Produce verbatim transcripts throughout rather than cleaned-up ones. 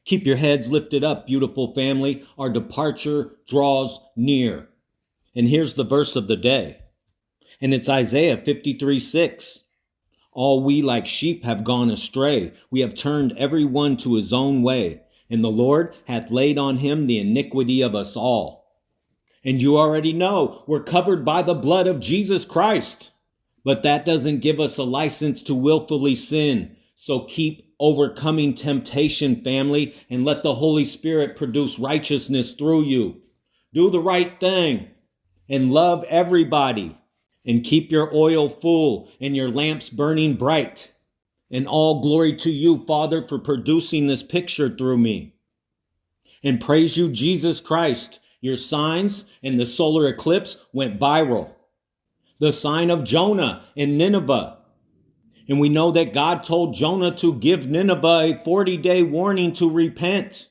Keep your heads lifted up, beautiful family. Our departure draws near. And here's the verse of the day. And it's Isaiah fifty-three six. All we like sheep have gone astray. We have turned every one to his own way. And the Lord hath laid on him the iniquity of us all. And you already know we're covered by the blood of Jesus Christ. But that doesn't give us a license to willfully sin. So keep overcoming temptation, family, and let the Holy Spirit produce righteousness through you. Do the right thing and love everybody. And keep your oil full and your lamps burning bright. And all glory to you, Father, for producing this picture through me. And praise you, Jesus Christ. Your signs and the solar eclipse went viral. The sign of Jonah in Nineveh. And we know that God told Jonah to give Nineveh a forty-day warning to repent.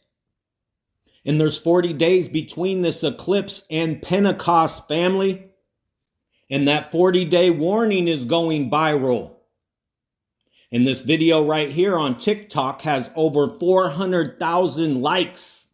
And there's forty days between this eclipse and Pentecost, family. And that forty-day warning is going viral. And this video right here on TikTok has over four hundred thousand likes.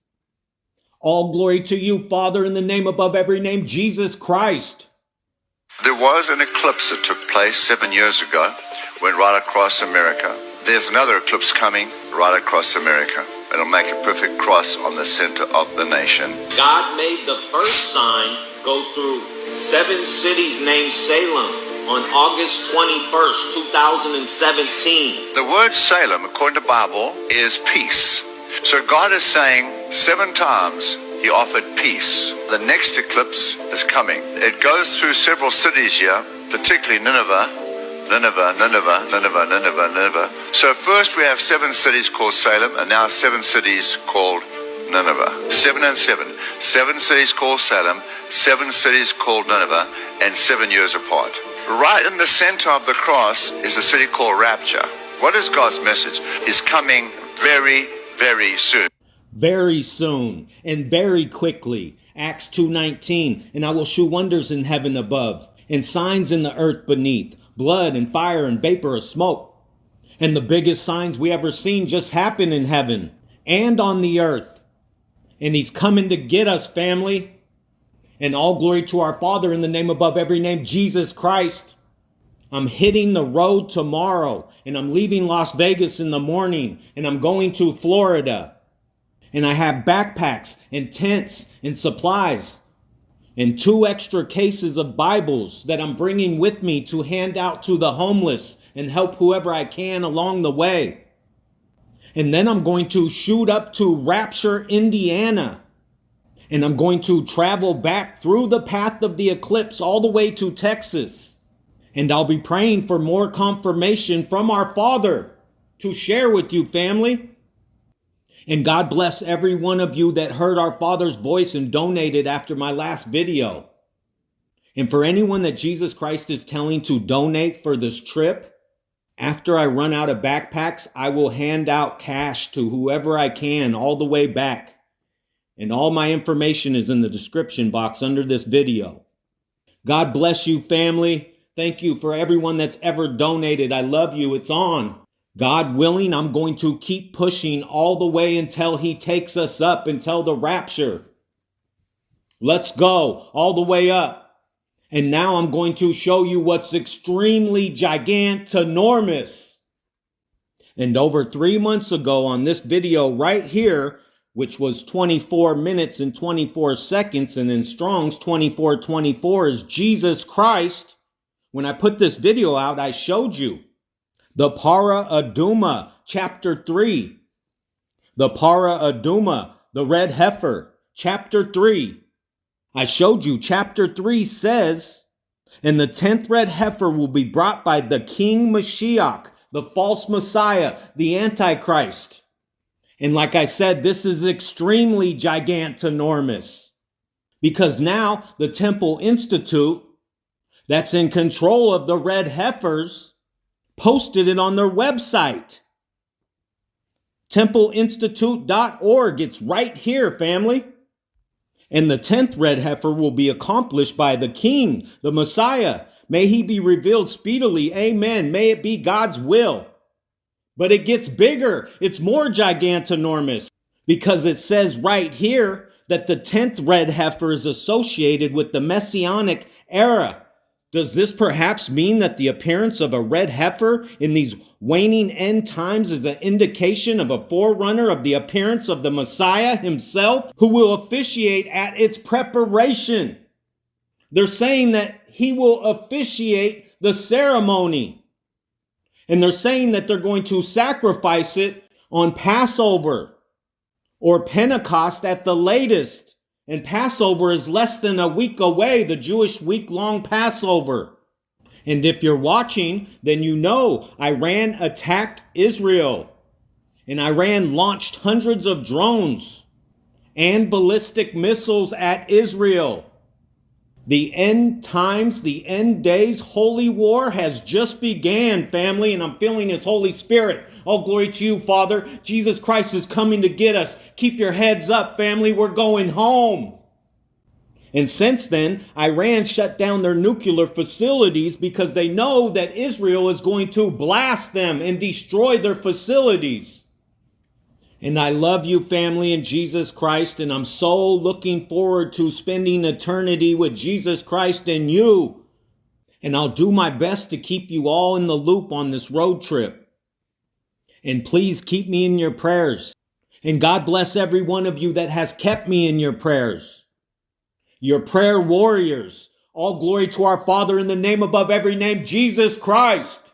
All glory to you, Father, in the name above every name, Jesus Christ. There was an eclipse that took place seven years ago, went right across America. There's another eclipse coming right across America. It'll make a perfect cross on the center of the nation. God made the first sign go through seven cities named Salem on August twenty-first, two thousand seventeen. The word Salem, according to the Bible, is peace. So God is saying seven times he offered peace. The next eclipse is coming. It goes through several cities here, particularly Nineveh. Nineveh, Nineveh, Nineveh, Nineveh, Nineveh. So first we have seven cities called Salem, and now seven cities called Nineveh. Seven and seven. Seven cities called Salem, seven cities called Nineveh, and seven years apart. Right in the center of the cross is a city called Rapture. What is God's message? It's coming very, very soon. Very soon and very quickly. Acts two nineteen. And I will shew wonders in heaven above, and signs in the earth beneath, blood and fire and vapor of smoke. And the biggest signs we ever seen just happen in heaven and on the earth. And he's coming to get us, family. And all glory to our Father in the name above every name, Jesus Christ. I'm hitting the road tomorrow, and I'm leaving Las Vegas in the morning, and I'm going to Florida. And I have backpacks and tents and supplies and two extra cases of Bibles that I'm bringing with me to hand out to the homeless and help whoever I can along the way. And then I'm going to shoot up to Rapture, Indiana. And I'm going to travel back through the path of the eclipse all the way to Texas. And I'll be praying for more confirmation from our Father to share with you, family. And God bless every one of you that heard our Father's voice and donated after my last video. And for anyone that Jesus Christ is telling to donate for this trip, after I run out of backpacks, I will hand out cash to whoever I can all the way back. And all my information is in the description box under this video. God bless you, family. Thank you for everyone that's ever donated. I love you. It's on. God willing, I'm going to keep pushing all the way until he takes us up, until the rapture. Let's go all the way up. And now I'm going to show you what's extremely gigantinormous. And over three months ago on this video right here, which was twenty-four minutes and twenty-four seconds, and in Strong's twenty-four twenty-four is Jesus Christ. When I put this video out, I showed you the Para Aduma, chapter three. The Para Aduma, the red heifer, chapter three. I showed you chapter three says, and the tenth red heifer will be brought by the King Mashiach, the false Messiah, the Antichrist. And like I said, this is extremely gigantinormous. Because now the Temple Institute, that's in control of the red heifers, posted it on their website. temple institute dot org. It's right here, family. And the tenth red heifer will be accomplished by the King, the Messiah. May he be revealed speedily. Amen. May it be God's will. But it gets bigger. It's more gigantinormous. Because it says right here that the tenth red heifer is associated with the Messianic era. Does this perhaps mean that the appearance of a red heifer in these waning end times is an indication of a forerunner of the appearance of the Messiah himself, who will officiate at its preparation? They're saying that he will officiate the ceremony. And they're saying that they're going to sacrifice it on Passover or Pentecost at the latest. And Passover is less than a week away, the Jewish week-long Passover. And if you're watching, then you know Iran attacked Israel. And Iran launched hundreds of drones and ballistic missiles at Israel. The end times, the end days, holy war has just began, family, and I'm feeling his Holy Spirit. All glory to you, Father. Jesus Christ is coming to get us. Keep your heads up, family. We're going home. And since then, Iran shut down their nuclear facilities because they know that Israel is going to blast them and destroy their facilities. And I love you, family, in Jesus Christ, and I'm so looking forward to spending eternity with Jesus Christ and you. And I'll do my best to keep you all in the loop on this road trip. And please keep me in your prayers. And God bless every one of you that has kept me in your prayers. Your prayer warriors. All glory to our Father in the name above every name, Jesus Christ.